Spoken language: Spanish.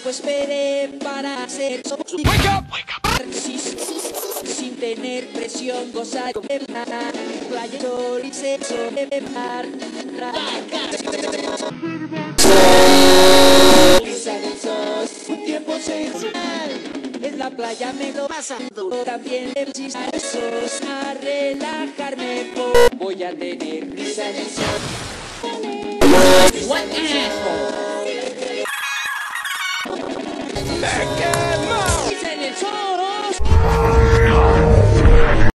tiempo esperé para hacer sin tener presión, gozar de playa, sol y sexo de mar. Un tiempo sensual, en la playa me lo pasando, también le besos a relajarme, voy a tener risa en el sol.